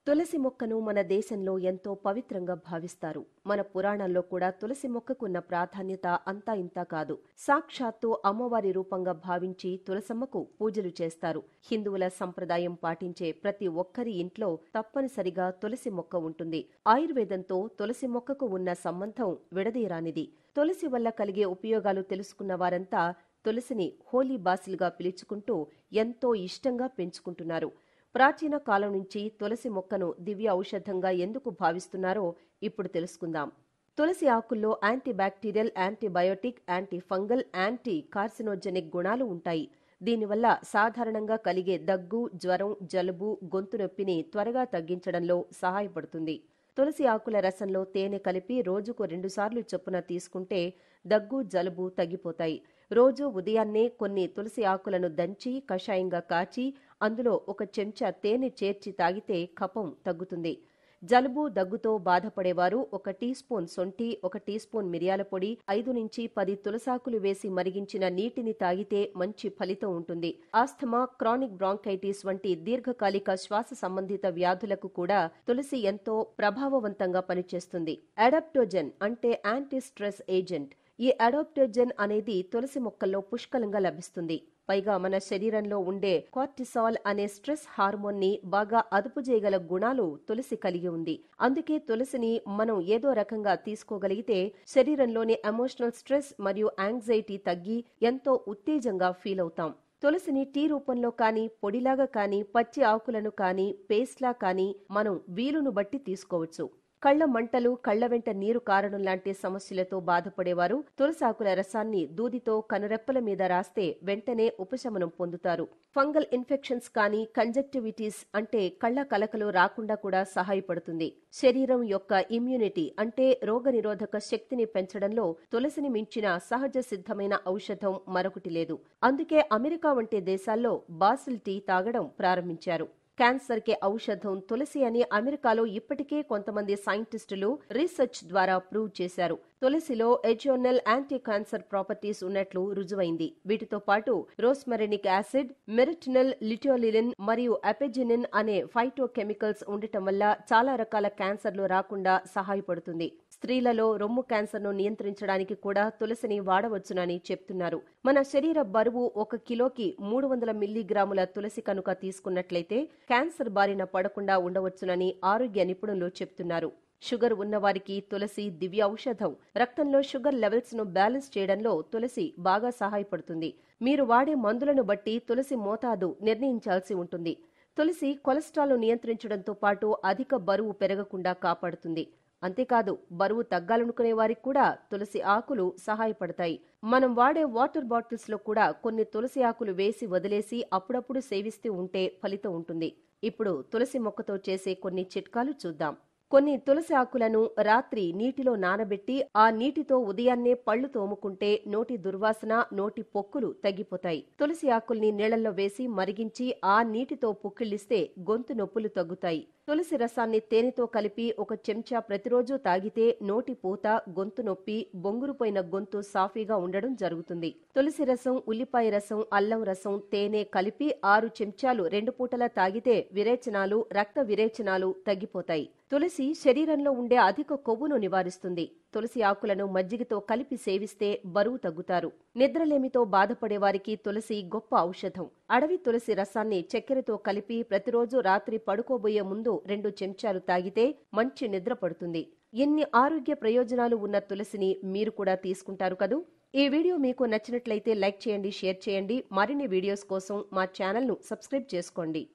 తులసి మొక్కను మన దేశంలో ఎంతో పవిత్రంగా భావిస్తారు. మన పురాణాల్లో కూడా తులసి మొక్కకున్న ప్రాధాన్యత అంతా ఇంతా కాదు. సాక్షాత్తు అమ్మవారి రూపంగా భావించి తులసమ్మకు పూజలు చేస్తారు. హిందువుల సంప్రదాయం పాటించే ప్రతి ఒక్కరి ఇంట్లో తప్పనిసరిగా తులసి మొక్క ఉంటుంది. ఆయుర్వేదంతో తులసి మొక్కకు ఉన్న సంబంధం విడదీయరానిది. తులసి వల్ల కలిగే ఉపయోగాలు తెలుసుకున్న వారంతా తులసిని హోలీ బాసిల్గా పిలుచుకుంటూ ఎంతో ఇష్టంగా పెంచుకుంటున్నారు. ప్రాచీన కాలం నుంచి తులసి మొక్కను దివ్య ఔషధంగా ఎందుకు భావిస్తున్నారో ఇప్పుడు తెలుసుకుందాం. తులసి ఆకుల్లో antibacterial, antibiotic, anti fungal, anti carcinogenic గుణాలు ఉంటాయి. దీనివల్ల సాధారణంగా కలిగే దగ్గు, జ్వరం, జలుబు, గొంతు నొప్పిని త్వరగా తగ్గించడంలో సహాయపడుతుంది. తులసి ఆకుల రసంలో తేనె కలిపి రోజుకు 2 సార్లు చొప్పున తీసుకుంటే దగ్గు, జలుబు తగ్గిపోతాయి. రోజు ఉదయాన్నే కొన్ని తులసి ఆకులను దంచి కషాయంగా కాచి అందులో 1 చెంచా తేనె చేర్చి తాగితే కఫం తగ్గుతుంది. జలుబు, దగ్గుతో బాధపడేవారు 1 టీ స్పూన్ సొంఠి, 1 టీ స్పూన్ మిరియాల పొడి, 5 నుంచి 10 తులసాకులు వేసి మరిగించిన నీటిని తాగితే మంచి ఫలితం ఉంటుంది. ఆస్థమా, క్రానిక్ బ్రాంకైటిస్ వంటి దీర్ఘకాలిక శ్వాస సంబంధిత వ్యాధులకు కూడా తులసి ఎంతో ప్రభావవంతంగా పనిచేస్తుంది. అడాప్టోజెన్ అంటే యాంటీ స్ట్రెస్ ఏజెంట్. ఈ అడాప్టోజెన్ అనేది తులసి మొక్కల్లో పుష్కలంగా లభిస్తుంది. పైగా మన శరీరంలో ఉండే కార్టిసాల్ అనే స్ట్రెస్ హార్మోన్ ని బాగా అదుపు చేయగల గుణాలు తులసి కలిగి ఉంది. అందుకే తులసిని మనం ఏదో రకంగా తీసుకోగలిగితే శరీరంలోని ఎమోషనల్ స్ట్రెస్ మరియు యాంగ్జైటీ తగ్గి ఎంతో ఉత్తేజంగా ఫీల్ అవుతాం. తులసిని టీ రూపంలో కానీ, పొడిలాగా కానీ, పచ్చి ఆకులను కానీ, పేస్ట్లా కానీ మనం వీలును బట్టి తీసుకోవచ్చు. కళ్ల మంటలు, కళ్ల వెంట నీరు కారడం లాంటి సమస్యలతో బాధపడేవారు తులసాకుల రసాన్ని దూదితో కనురెప్పల మీద రాస్తే వెంటనే ఉపశమనం పొందుతారు. ఫంగల్ ఇన్ఫెక్షన్స్ కానీ, కంజక్టివిటీస్ అంటే కళ్ల కలకలు రాకుండా కూడా సహాయపడుతుంది. శరీరం యొక్క ఇమ్యూనిటీ అంటే రోగనిరోధక శక్తిని పెంచడంలో తులసిని మించిన సహజ సిద్ధమైన ఔషధం మరొకటి లేదు. అందుకే అమెరికా వంటి దేశాల్లో బాసిల్ టీ తాగడం ప్రారంభించారు. క్యాన్సర్ కి ఔషధం తులసి అని అమెరికాలో ఇప్పటికే కొంతమంది సైంటిస్టులు రీసెర్చ్ ద్వారా ప్రూవ్ చేశారు. తులసిలో ఎజియోనల్ యాంటీ క్యాన్సర్ ప్రాపర్టీస్ ఉన్నట్లు రుజువైంది. వీటితో పాటు రోస్మెరినిక్ యాసిడ్, మెరిటినల్, లిటోలిలిన్ మరియు అపెజినిన్ అనే ఫైటోకెమికల్స్ ఉండటం వల్ల చాలా రకాల క్యాన్సర్లు రాకుండా సహాయపడుతుంది. స్త్రీలలో రొమ్ము క్యాన్సర్ను నియంత్రించడానికి కూడా తులసిని వాడవచ్చునని చెప్తున్నారు. మన శరీర బరువు 1 కిలోకి 300 మిల్లీగ్రాముల తులసి కనుక తీసుకున్నట్లయితే క్యాన్సర్ బారిన పడకుండా ఉండవచ్చునని ఆరోగ్య నిపుణులు చెప్తున్నారు. షుగర్ ఉన్నవారికి తులసి దివ్య ఔషధం. రక్తంలో షుగర్ లెవెల్స్ ను బ్యాలెన్స్ చేయడంలో తులసి బాగా సహాయపడుతుంది. మీరు వాడే మందులను బట్టి తులసి మోతాదు నిర్ణయించాల్సి ఉంటుంది. తులసి కొలెస్ట్రాల్ నియంత్రించడంతో పాటు అధిక బరువు పెరగకుండా కాపాడుతుంది. అంతేకాదు, బరువు తగ్గాలనుకునే వారికి కూడా తులసి ఆకులు సహాయపడతాయి. మనం వాడే వాటర్ బాటిల్స్ లో కూడా కొన్ని తులసి ఆకులు వేసి వదిలేసి అప్పుడప్పుడు సేవిస్తూ ఉంటే ఫలితం ఉంటుంది. ఇప్పుడు తులసి మొక్కతో చేసే కొన్ని చిట్కాలు చూద్దాం. కొన్ని తులసి ఆకులను రాత్రి నీటిలో నానబెట్టి ఆ నీటితో ఉదయాన్నే పళ్లు తోముకుంటే నోటి దుర్వాసన, నోటి పొక్కులు తగ్గిపోతాయి. తులసి ఆకుల్ని నీళ్లలో వేసి మరిగించి ఆ నీటితో పుక్కిళ్లిస్తే గొంతు నొప్పులు తగ్గుతాయి. తులసి రసాన్ని తేనెతో కలిపి 1 చెంచా ప్రతిరోజు తాగితే నోటి పూత, గొంతు నొప్పి, బొంగురుపోయిన గొంతు సాఫీగా ఉండడం జరుగుతుంది. తులసి రసం, ఉల్లిపాయ రసం, అల్లం రసం, తేనె కలిపి 6 చెంచాలు 2 పూటలా తాగితే విరేచనాలు, రక్త విరేచనాలు తగ్గిపోతాయి. తులసి శరీరంలో ఉండే అధిక కొవ్వును నివారిస్తుంది. తులసి ఆకులను మజ్జిగతో కలిపి సేవిస్తే బరువు తగ్గుతారు. నిద్రలేమితో బాధపడే వారికి తులసి గొప్ప ఔషధం. అడవి తులసి రసాన్ని చక్కెరతో కలిపి ప్రతిరోజు రాత్రి పడుకోబోయే ముందు 2 చెంచాలు తాగితే మంచి నిద్ర పడుతుంది. ఎన్ని ఆరోగ్య ప్రయోజనాలు ఉన్న తులసిని మీరు కూడా తీసుకుంటారు కదూ. ఈ వీడియో మీకు నచ్చినట్లయితే లైక్ చేయండి, షేర్ చేయండి. మరిన్ని వీడియోస్ కోసం మా ఛానల్ ను సబ్స్క్రైబ్ చేసుకోండి.